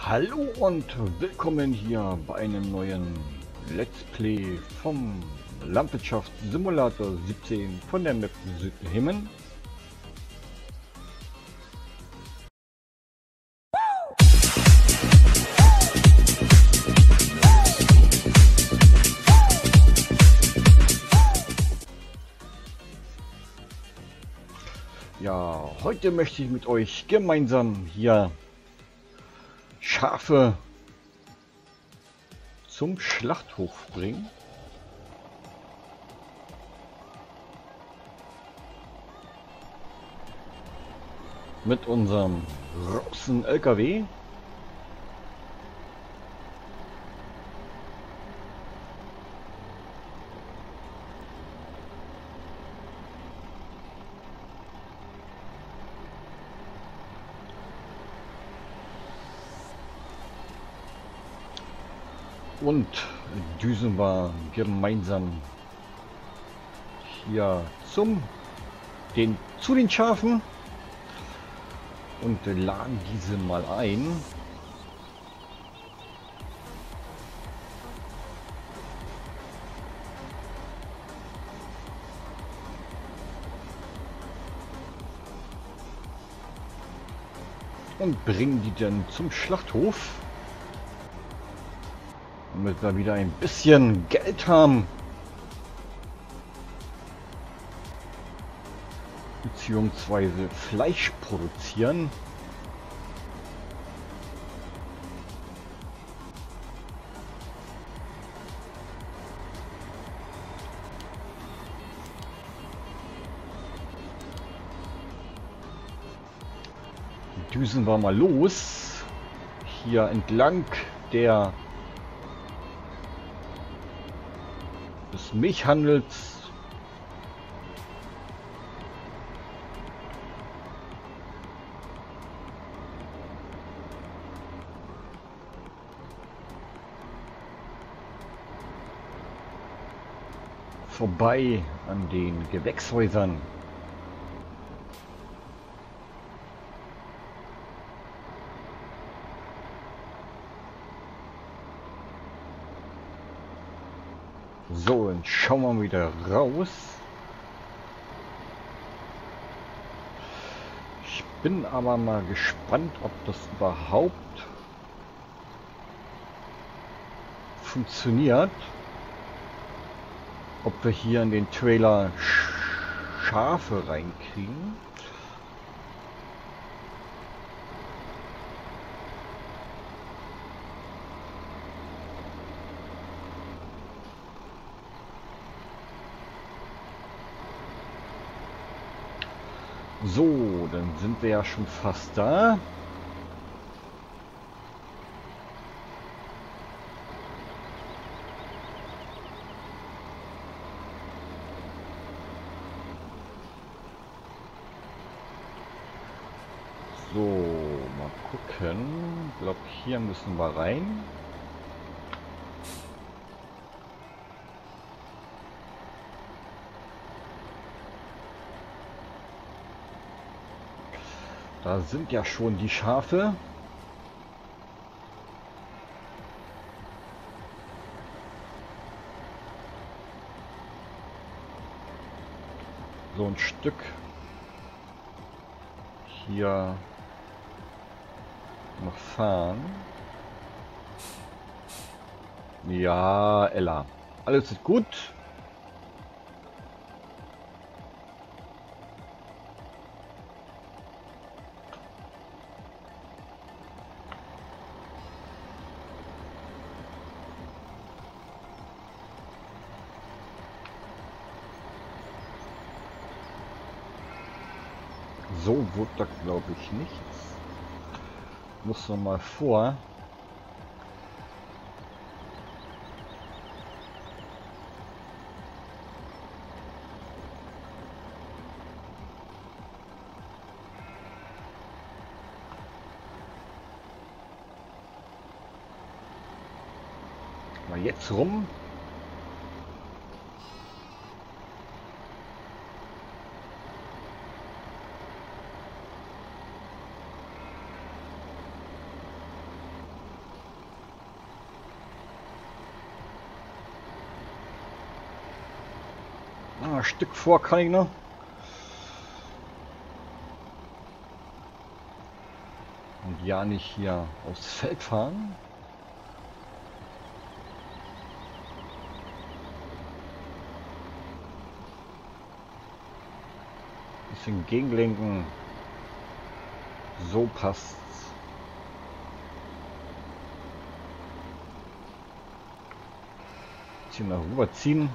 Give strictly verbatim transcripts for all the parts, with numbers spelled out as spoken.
Hallo und willkommen hier bei einem neuen Let's Play vom Landwirtschaftssimulator siebzehn von der Map Südhemen. Ja, heute möchte ich mit euch gemeinsam hier Schafe zum Schlachthof bringen. Mit unserem großen L K W. Und düsen wir gemeinsam hier zum den zu den Schafen und laden diese mal ein. Und bringen die dann zum Schlachthof, damit wir wieder ein bisschen Geld haben. Beziehungsweise Fleisch produzieren. Düsen wir mal los. Hier entlang der des Milchhandels. Vorbei an den Gewächshäusern. So, dann schauen wir wieder raus. Ich bin aber mal gespannt, ob das überhaupt funktioniert. Ob wir hier in den Trailer Schafe reinkriegen. So, dann sind wir ja schon fast da. So, mal gucken. Ich glaube, hier müssen wir rein. Da sind ja schon die Schafe. So ein Stück hier noch fahren. Ja, Ella. Alles ist gut. So wird das, glaube ich, nichts. Muss noch mal vor. Mal jetzt rum. Ein Stück vor kann ich noch. Und ja nicht hier aufs Feld fahren. Bisschen gegenlenken. So passt's. Bisschen nach rüberziehen.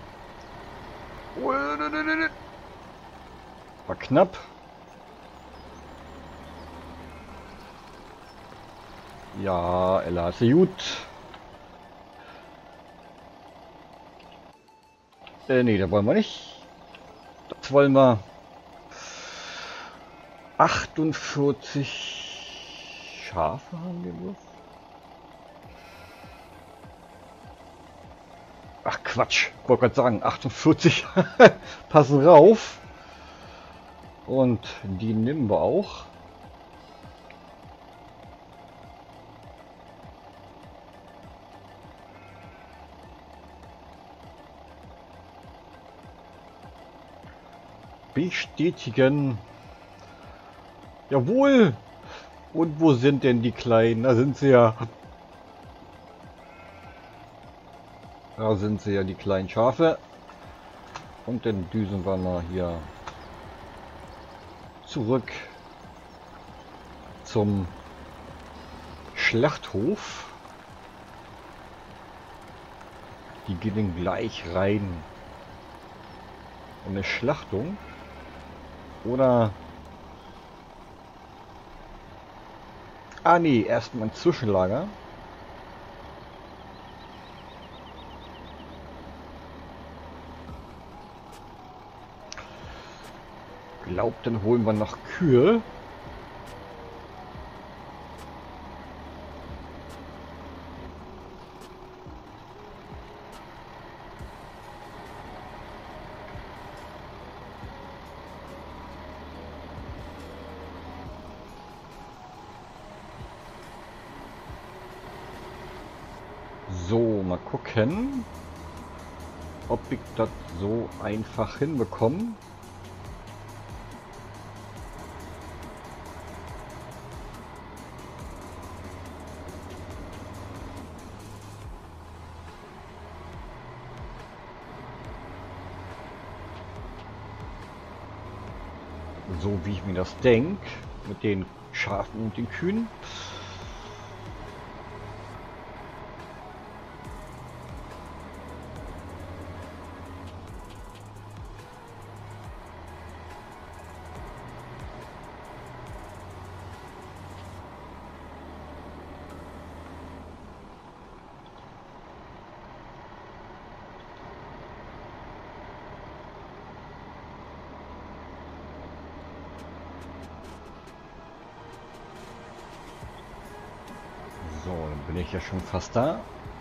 War knapp. Ja, Ella ist gut. Äh, nee, da wollen wir nicht. Das wollen wir. achtundvierzig Schafe haben wir bloß. Ach Quatsch, ich wollte gerade sagen, achtundvierzig passen rauf. Und die nehmen wir auch. Bestätigen. Jawohl. Und wo sind denn die Kleinen? Da sind sie ja. Da sind sie ja, die kleinen Schafe. Und dann düsen wir mal hier zurück zum Schlachthof. Die gehen gleich rein in eine Schlachtung. Oder... Ah nee, erstmal ein Zwischenlager. Glaubt, dann holen wir noch Kühe. So, mal gucken, ob ich das so einfach hinbekomme. So wie ich mir das denke, mit den Schafen und den Kühen. So, dann bin ich ja schon fast da.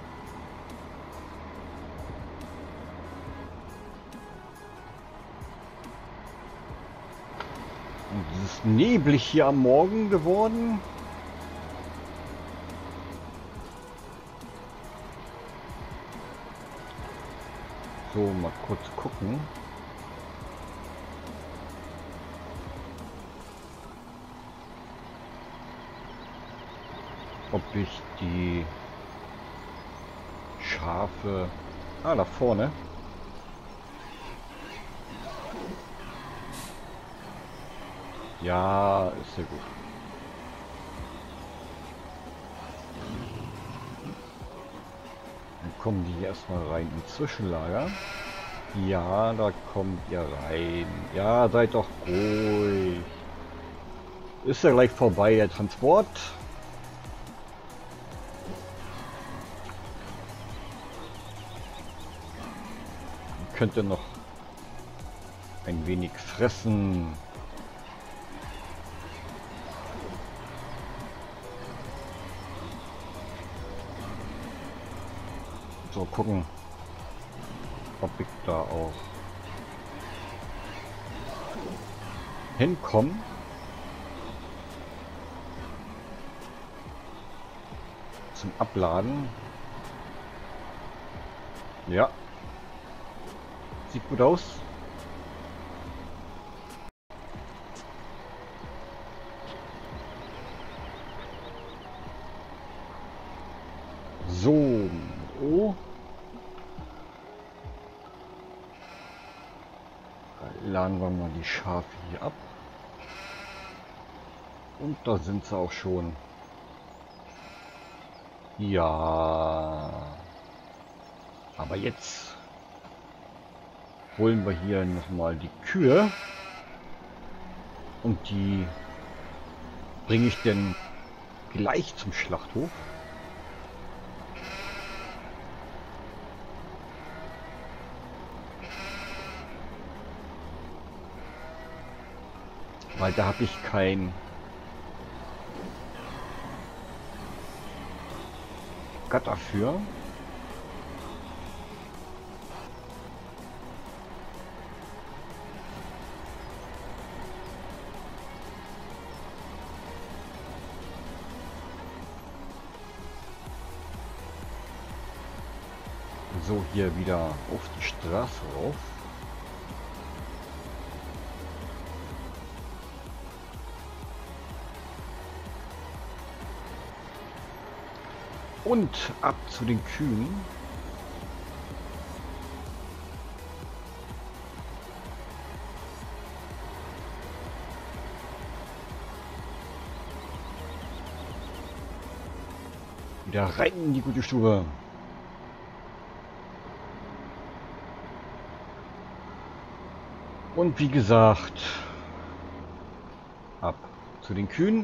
Und es ist neblig hier am Morgen geworden. So, mal kurz gucken. Ob ich die Schafe... Ah, da vorne. Ja, ist ja gut. Dann kommen die erstmal rein ins Zwischenlager. Ja, da kommt ihr rein. Ja, seid doch ruhig. Ist ja gleich vorbei, der Transport. Könnt ihr noch ein wenig fressen. So, gucken, ob ich da auch hinkomme. Zum Abladen. Ja. Sieht gut aus. So. Oh. Laden wir mal die Schafe hier ab. Und da sind sie auch schon. Ja. Aber jetzt holen wir hier nochmal die Kühe. Und die bringe ich denn gleich zum Schlachthof. Weil da habe ich kein Gatter für. So, hier wieder auf die Straße rauf. Und ab zu den Kühen. Wieder rein in die gute Stube. Und wie gesagt, ab zu den Kühen.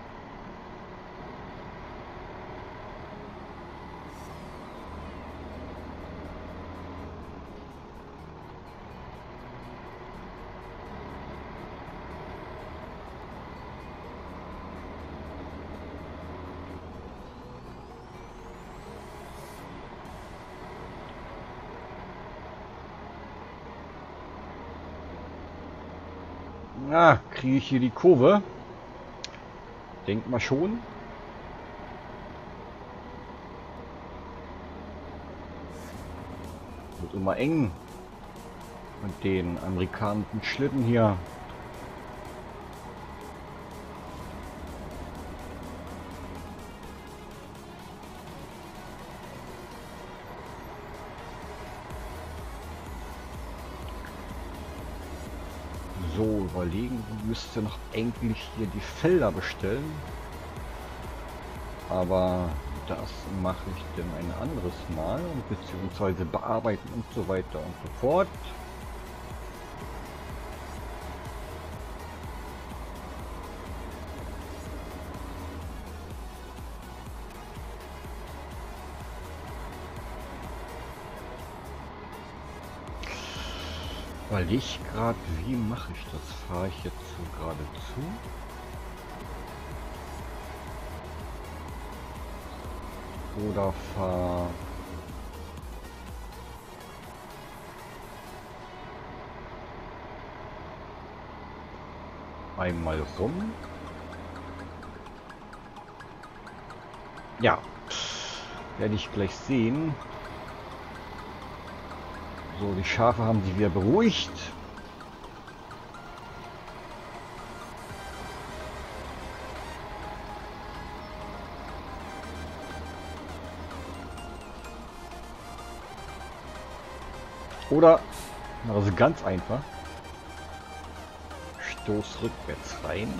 Na, kriege ich hier die Kurve? Denk mal schon. Wird immer eng. Und den amerikanischen Schlitten hier. So, überlegen, müsste noch eigentlich hier die Felder bestellen. Aber das mache ich dann ein anderes Mal, beziehungsweise bearbeiten und so weiter und so fort. Weil ich gerade, wie mache ich das? Fahre ich jetzt so geradezu? Oder fahre einmal rum? Ja, werde ich gleich sehen. So, die Schafe haben sich wieder beruhigt. Oder, also ganz einfach, Stoß rückwärts rein.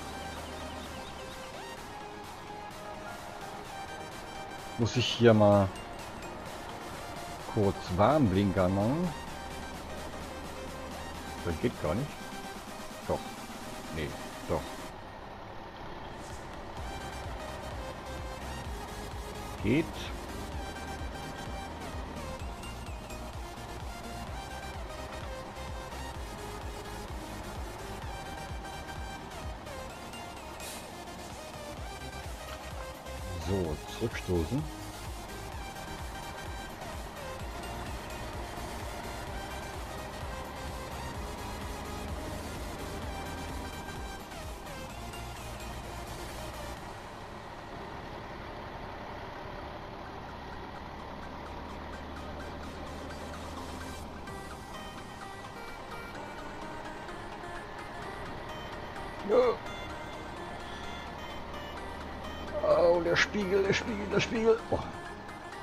Muss ich hier mal kurz Warnblinker machen. Das geht gar nicht. Doch. Nee, doch. Geht. So, zurückstoßen. Ja. Oh, der Spiegel, der Spiegel, der Spiegel. Oh.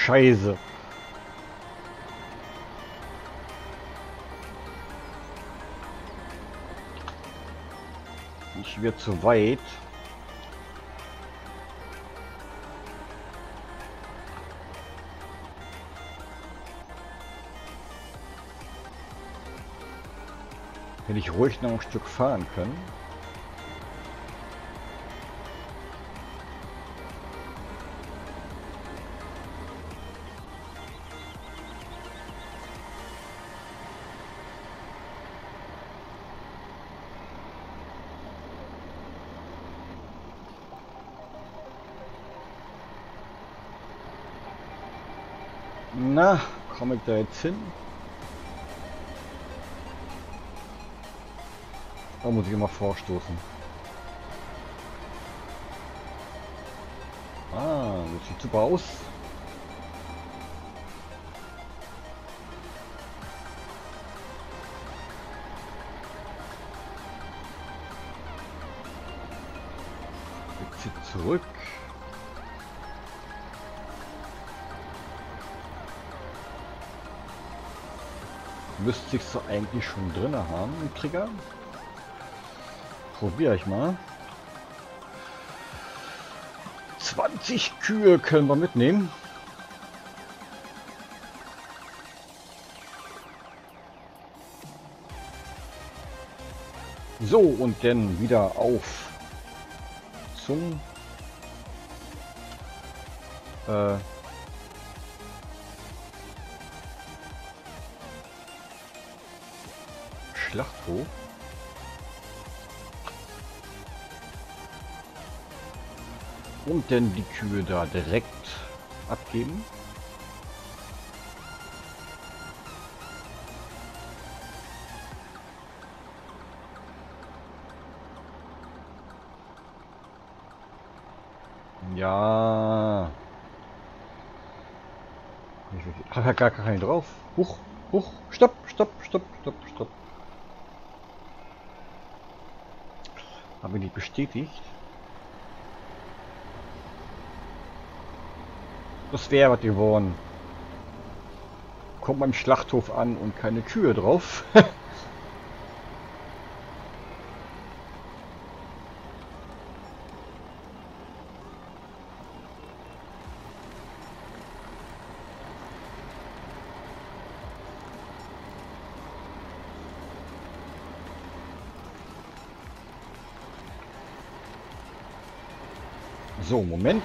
Scheiße. Ich werde zu weit. Hätte ich ruhig noch ein Stück fahren können. Na, komme ich da jetzt hin? Da muss ich immer vorstoßen. Ah, das sieht super aus. Jetzt zieht zurück. Müsste ich so eigentlich schon drin haben im Trigger. Probiere ich mal. zwanzig Kühe können wir mitnehmen. So, und dann wieder auf zum äh, Schlachthof. Und dann die Kühe da direkt abgeben. Ja. Ich habe ja gar keinen drauf. Huch, huch, stopp, stopp, stopp, stopp, stopp. Habe ich nicht bestätigt. Das wäre was geworden. Kommt beim Schlachthof an und keine Kühe drauf. So, Moment.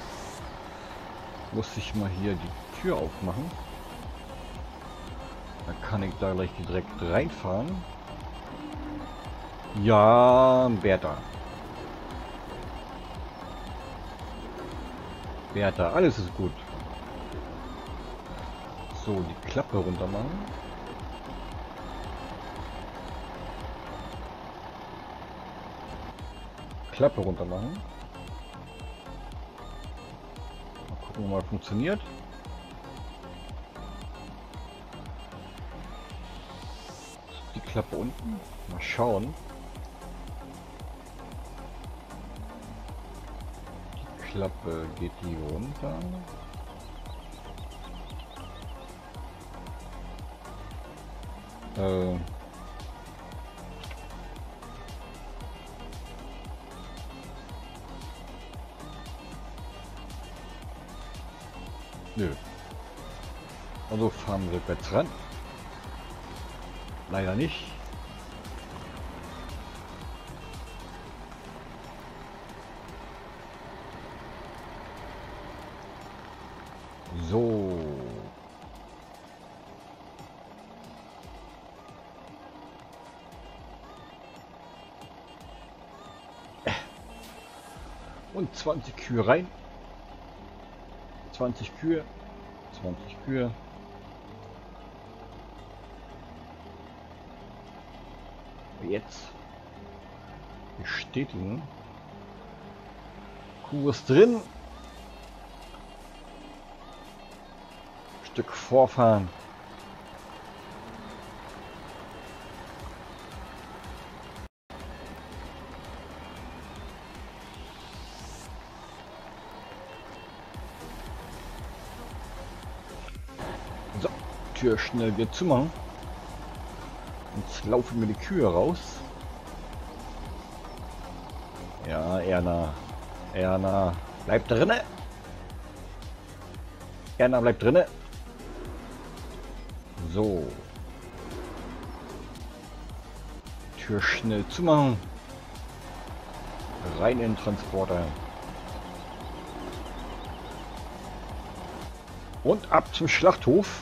Muss ich mal hier die Tür aufmachen. Dann kann ich da gleich direkt reinfahren. Ja, Bertha. Bertha, alles ist gut. So, die Klappe runter machen. Klappe runter machen. Gucken wir mal, funktioniert. Die Klappe unten. Mal schauen. Die Klappe geht die runter. Äh. Nö. Also fahren wir rückwärts ran. Leider nicht. So. Und zwanzig Kühe rein. zwanzig Kühe. zwanzig Kühe. Jetzt bestätigen. Kuh ist drin. Stück vorfahren. Tür schnell wieder zumachen. Jetzt laufen mir die Kühe raus. Ja, Erna. Erna, bleib drinne. Erna, bleib drinne. So. Tür schnell zumachen. Rein in den Transporter. Und ab zum Schlachthof.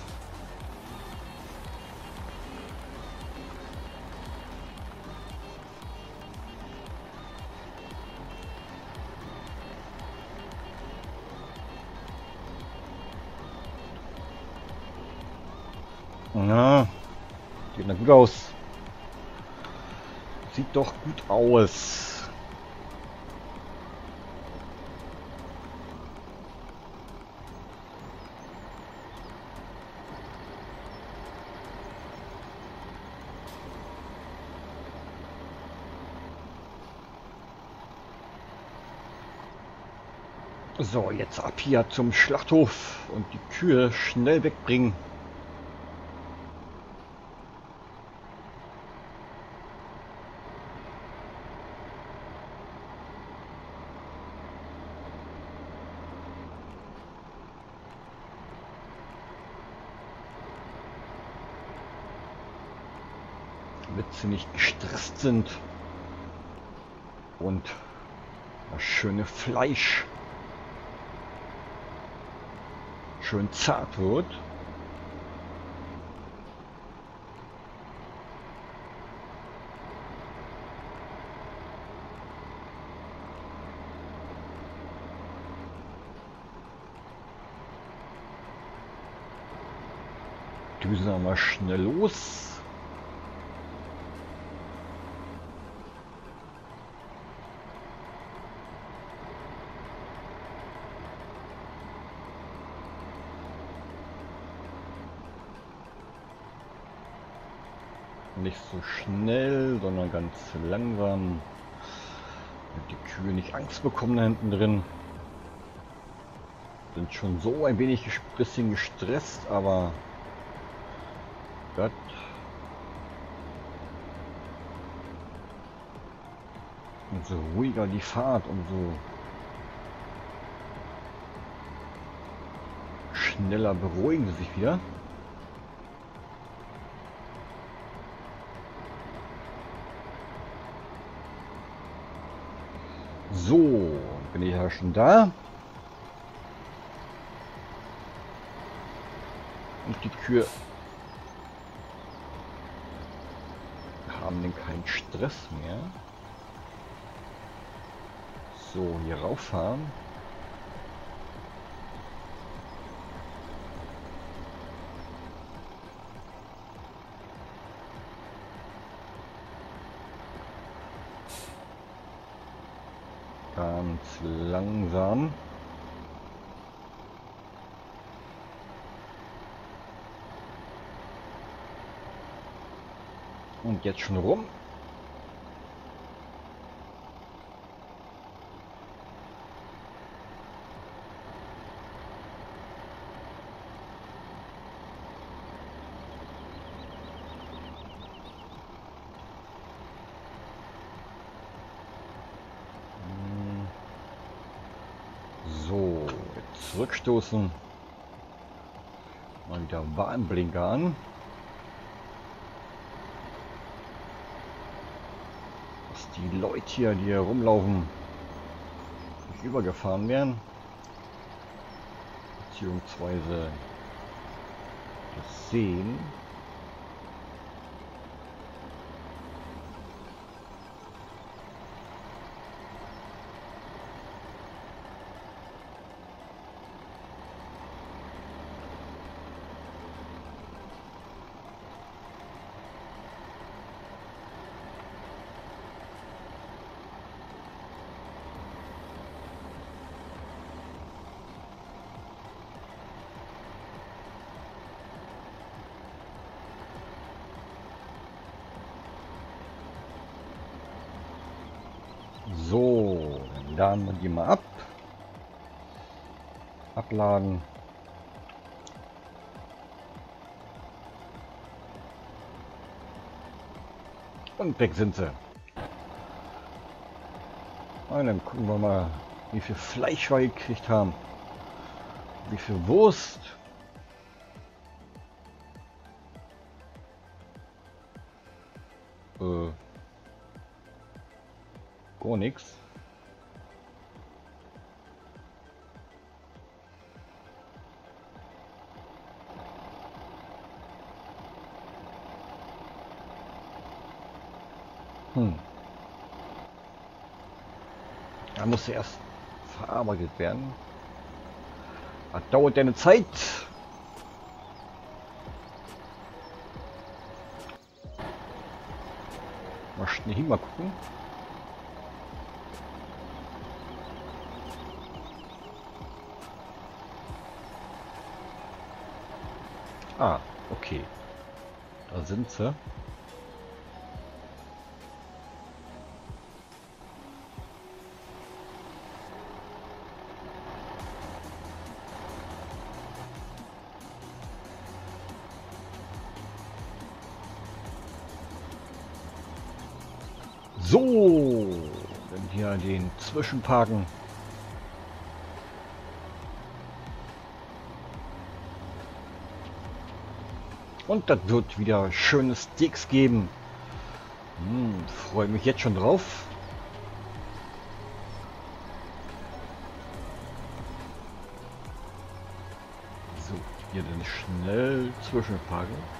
Na, sieht na gut aus. Sieht doch gut aus. So, jetzt ab hier zum Schlachthof und die Kühe schnell wegbringen. Damit sie nicht gestresst sind und das schöne Fleisch schön zart wird. Düsen wir mal schnell los. Nicht so schnell, sondern ganz langsam, damit die Kühe nicht Angst bekommen da hinten drin. Sind schon so ein wenig ein bisschen gestresst, aber Gott. Umso ruhiger die Fahrt, umso schneller beruhigen sie sich wieder. So, bin ich ja schon da. Und die Kühe haben denn keinen Stress mehr. So, hier rauffahren. Ganz langsam. Und jetzt schon rum. So, jetzt zurückstoßen. Mal wieder Warnblinker an. Dass die Leute hier, die hier rumlaufen, nicht übergefahren werden. Beziehungsweise das sehen. So, dann laden wir die mal ab. Abladen. Und weg sind sie. Und dann gucken wir mal, wie viel Fleisch wir gekriegt haben. Wie viel Wurst. Äh, gar nichts. Hm. Da muss erst verarbeitet werden. Das dauert eine Zeit. Mal schnell hin, mal gucken. Ah, okay. Da sind sie. So, dann hier den Zwischenparken. Und das wird wieder schöne Steaks geben. Hm, freue mich jetzt schon drauf. So, hier dann schnell Zwischenparken.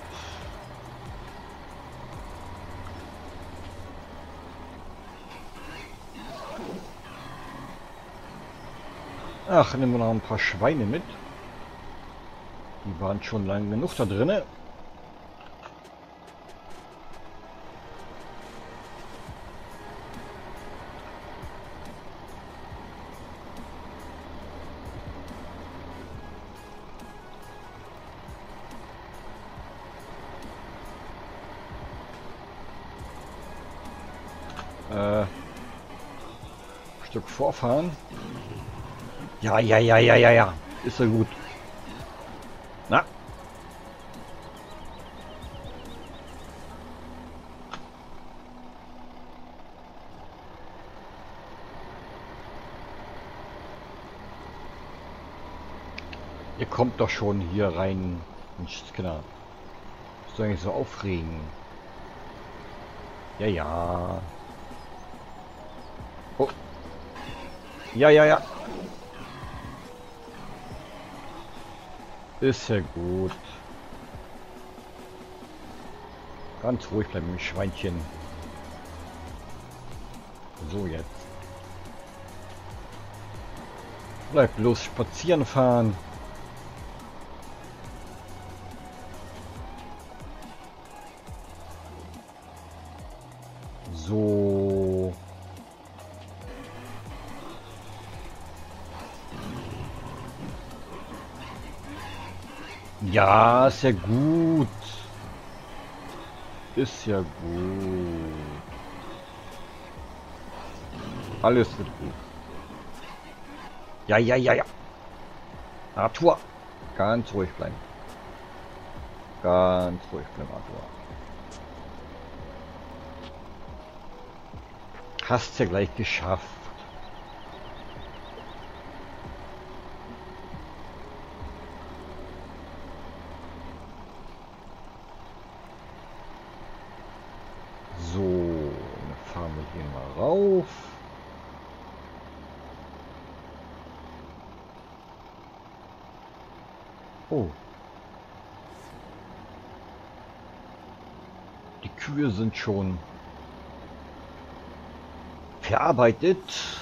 Ach, nehmen wir noch ein paar Schweine mit. Die waren schon lange genug da drinne. Äh, ein Stück vorfahren. Ja, ja, ja, ja, ja, ja. Ist ja gut. Na? Ihr kommt doch schon hier rein. Mensch, Kinder. Ist doch nicht so aufregen. Ja, ja. Oh. Ja, ja, ja. Ist ja gut. Ganz ruhig bleiben mit dem Schweinchen. So jetzt. Bleib bloß spazieren fahren. So. Ja, ist ja gut. Ist ja gut. Alles wird gut. Ja, ja, ja, ja. Arthur. Ganz ruhig bleiben. Ganz ruhig bleiben, Arthur. Hast ja gleich geschafft. So, dann fahren wir hier mal rauf. Oh. Die Kühe sind schon verarbeitet.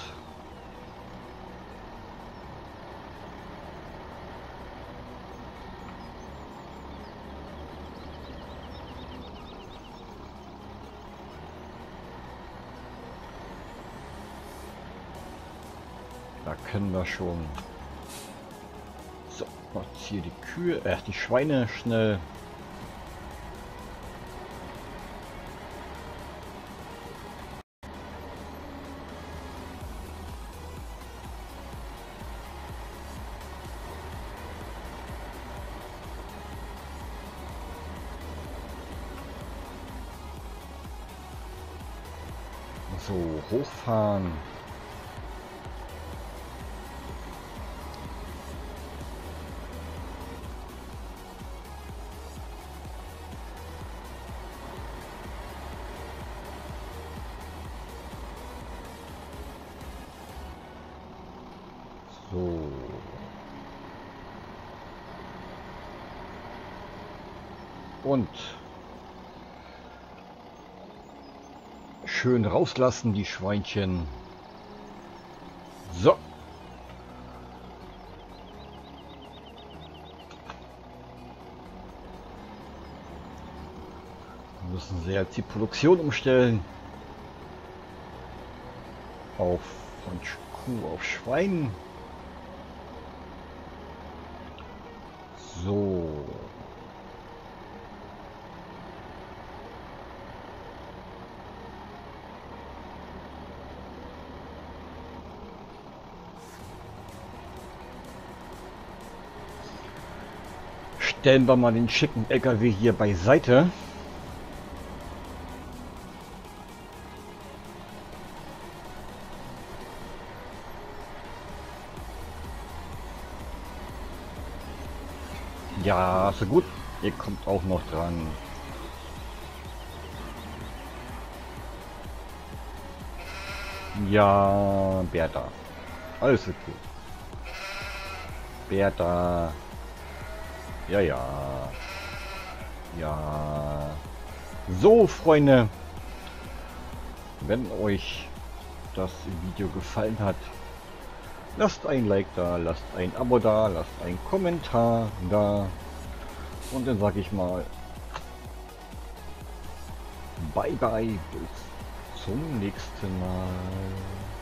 Da können wir schon. So, macht hier die Kühe, äh, die Schweine schnell. So, hochfahren. So. Und schön rauslassen, die Schweinchen. So. Müssen sie jetzt die Produktion umstellen. Auf von Kuh auf Schwein. So. Stellen wir mal den schicken L K W hier beiseite. Ja, so gut. Ihr kommt auch noch dran. Ja, Bertha. Alles okay. Bertha. Ja, ja. Ja. So, Freunde. Wenn euch das Video gefallen hat, lasst ein Like da, lasst ein Abo da, lasst einen Kommentar da. Und dann sage ich mal bye bye, bis zum nächsten Mal.